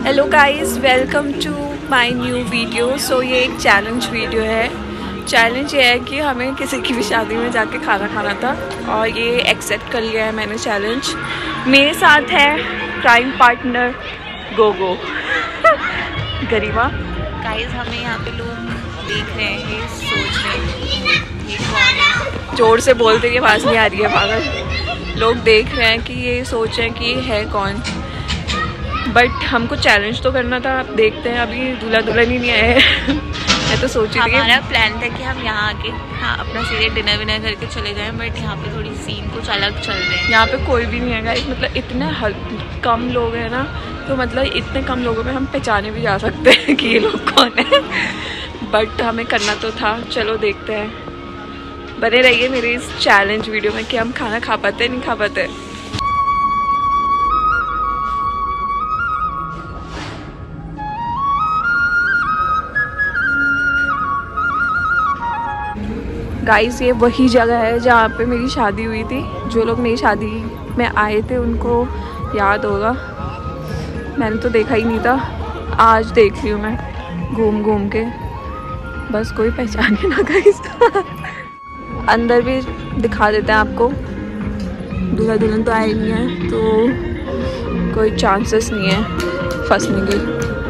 Hello guys, welcome to my new video. So ये एक challenge video है। Challenge ये है कि हमें किसी की भी शादी में जाके खाना खाना था और ये एक्सेप्ट कर लिया है मैंने चैलेंज। मेरे साथ है crime partner Gogo Garima. Guys हमें यहाँ पे लोग देख रहे हैं, सोच रहे हैं ये कौन है। जोर से बोलते कि आवाज़ नहीं आ रही है पागल। लोग देख रहे हैं कि ये सोच रहे हैं कि ये है कौन, बट हमको चैलेंज तो करना था। अब देखते हैं, अभी दूल्हा दुल्हन ही नहीं आए हैं। मैं तो सोच रही थी, हमारा प्लान था कि हम यहाँ आके अपना सीधे डिनर विनर करके चले जाएं, बट यहाँ पे थोड़ी सीन कुछ अलग चल रहे हैं। यहाँ पे कोई भी नहीं है गाइस, मतलब इतने कम लोग हैं ना, तो मतलब इतने कम लोगों में हम पहचाने भी जा सकते हैं कि ये लोग कौन है। बट हमें करना तो था, चलो देखते हैं। बने रहिए मेरे इस चैलेंज वीडियो में कि हम खाना खा पाते नहीं खा पाते। गाइस ये वही जगह है जहाँ पे मेरी शादी हुई थी। जो लोग मेरी शादी में आए थे उनको याद होगा, मैंने तो देखा ही नहीं था, आज देख रही हूँ मैं घूम घूम के। बस कोई पहचाने ना गाइस। अंदर भी दिखा देते हैं आपको। दूल्हा दुल्हन तो आए नहीं है तो कोई चांसेस नहीं है फंसने के।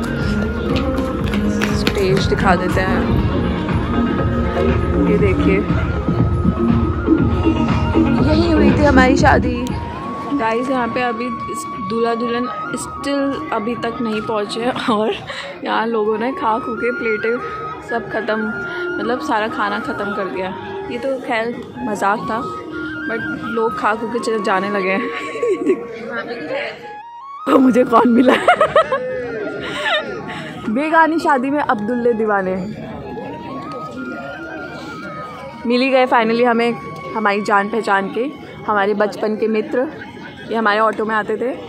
स्टेज दिखा देते हैं, ये देखिए यही हुई थी हमारी शादी। गाइस यहाँ पे अभी दूल्हा दुल्हन स्टिल अभी तक नहीं पहुँचे और यहाँ लोगों ने खा खू के प्लेटें सब ख़त्म, मतलब सारा खाना ख़त्म कर दिया। ये तो खैर मजाक था, बट लोग खा खू के जाने लगे हैं। तो मुझे कौन मिला? बेगानी शादी में अब्दुल्ले दीवाने मिल ही गए फाइनली हमें, हमारी जान पहचान के, हमारे बचपन के मित्र। ये हमारे ऑटो में आते थे।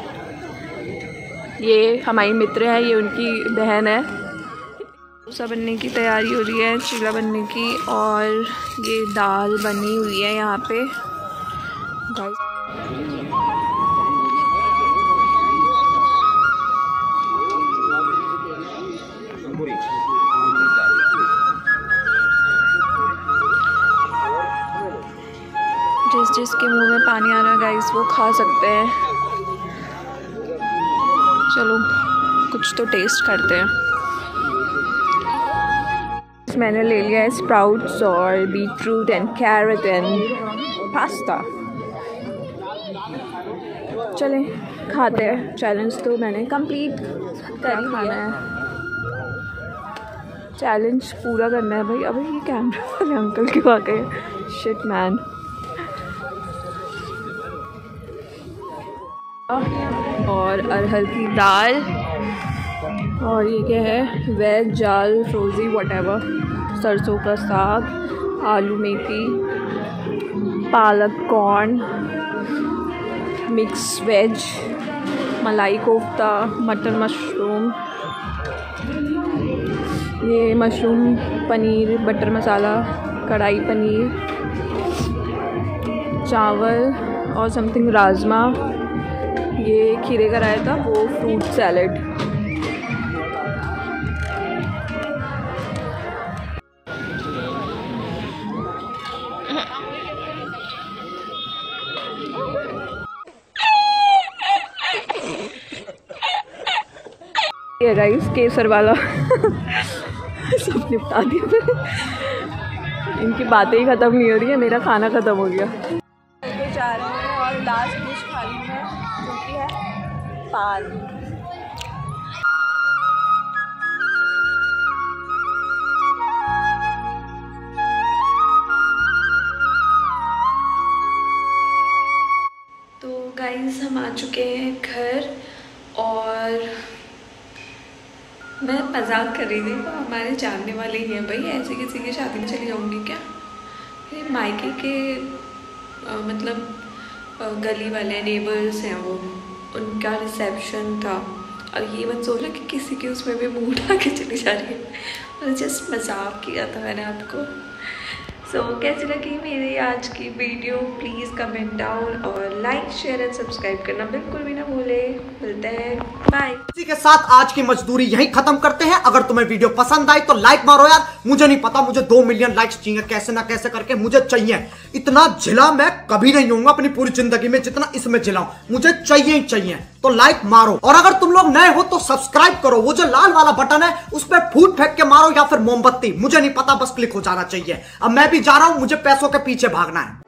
ये हमारी मित्र है, ये उनकी बहन है। डोसा बनने की तैयारी हो रही है, चीला बनने की, और ये दाल बनी हुई है यहाँ पे। जिसके मुंह में पानी आ रहा है गाइस वो खा सकते हैं। चलो कुछ तो टेस्ट करते हैं। मैंने ले लिया है स्प्राउट्स और beetroot and carrot and pasta. चलें खाते हैं। चैलेंज तो मैंने कंप्लीट कर लिया है। चैलेंज पूरा करना है भाई। अभी ये कैमरा वाले अंकल क्यों आ गए? Shit man. और अरहर की दाल, और ये क्या है, वेज जाल फ्रोजी वटेवर, सरसों का साग, आलू मेथी, पालक कॉर्न, मिक्स वेज, मलाई कोफ्ता, मटर मशरूम, ये मशरूम पनीर बटर मसाला, कढ़ाई पनीर, चावल और समथिंग राजमा, ये खीरे का रायता, वो फ्रूट सैलेड। ये गाइस केसर वाला सब निपटा दिया। इनकी बातें ही ख़त्म नहीं हो रही है, मेरा खाना ख़त्म हो गया। जा रहे हैं और लास्ट डिश खानी है जो कि है पान। तो गाइस हम आ चुके हैं घर, और मैं मजाक कर रही थी, तो हमारे जानने वाले ही हैं भाई, ऐसे किसी की शादी में चली जाऊंगी क्या? फिर मायके के मतलब गली वाले नेबर्स हैं, वो उनका रिसेप्शन था, और ये मत सोचना कि किसी के उसमें भी मुँह उठा के चली जा रही है। मैंने जस्ट मजाक किया था मैंने आपको। सो कैसी लगी मेरी आज की वीडियो, प्लीज़ कमेंट डाउन और लाइक शेयर एंड सब्सक्राइब करना बिल्कुल भी ना भूले। मिलते हैं, बाय। इसी के साथ आज की मजदूरी यहीं खत्म करते हैं। अगर तुम्हें वीडियो पसंद आई तो लाइक मारो यार। मुझे नहीं पता, मुझे 2 मिलियन लाइक्स चाहिए, कैसे ना कैसे करके मुझे चाहिए। इतना झिला मैं कभी नहीं होऊंगा अपनी पूरी जिंदगी में जितना इसमें झिलाऊं, मुझे चाहिए ही चाहिए। तो लाइक मारो और अगर तुम लोग नए हो तो सब्सक्राइब करो। वो जो लाल वाला बटन है उस पर फूट फेंक के मारो या फिर मोमबत्ती, मुझे नहीं पता, बस क्लिक हो जाना चाहिए। अब मैं भी जा रहा हूं, मुझे पैसों के पीछे भागना है।